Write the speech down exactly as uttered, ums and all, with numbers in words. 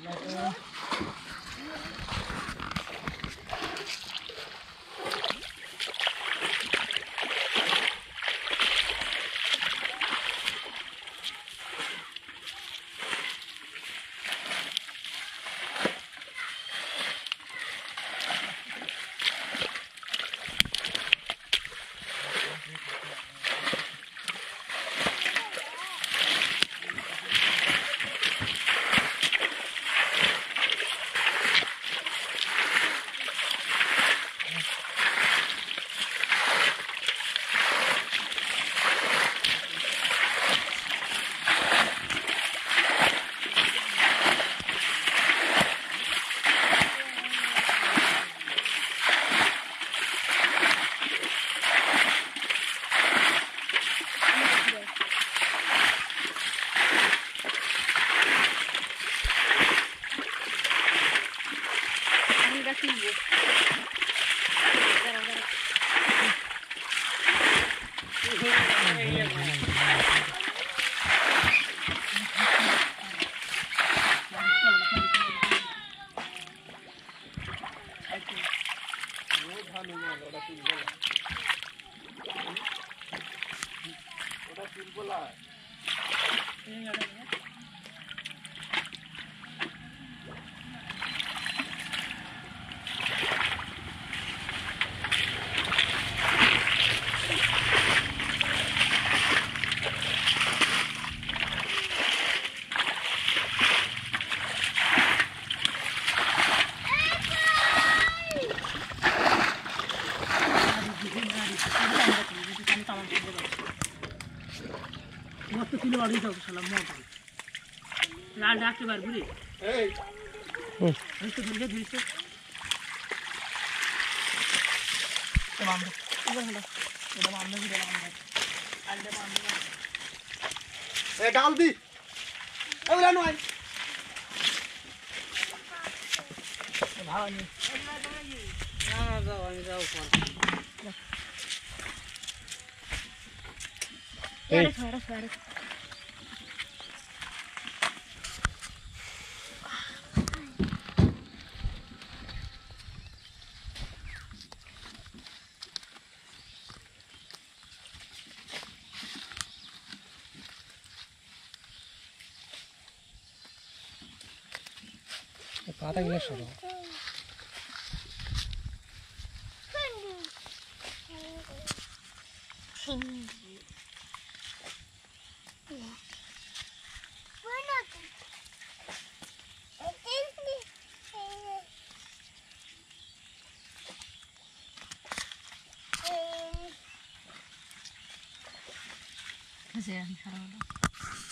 लाल डाक के बार बुरी ए तो धीरे धीरे तमाम इधर हला इधर मामले में डाल दे मामले ए डाल दी ए लानो आई भाव नहीं ना जाओ जाओ ऊपर ए सारा सारा पाता ही नहीं सरो कैसे है खराब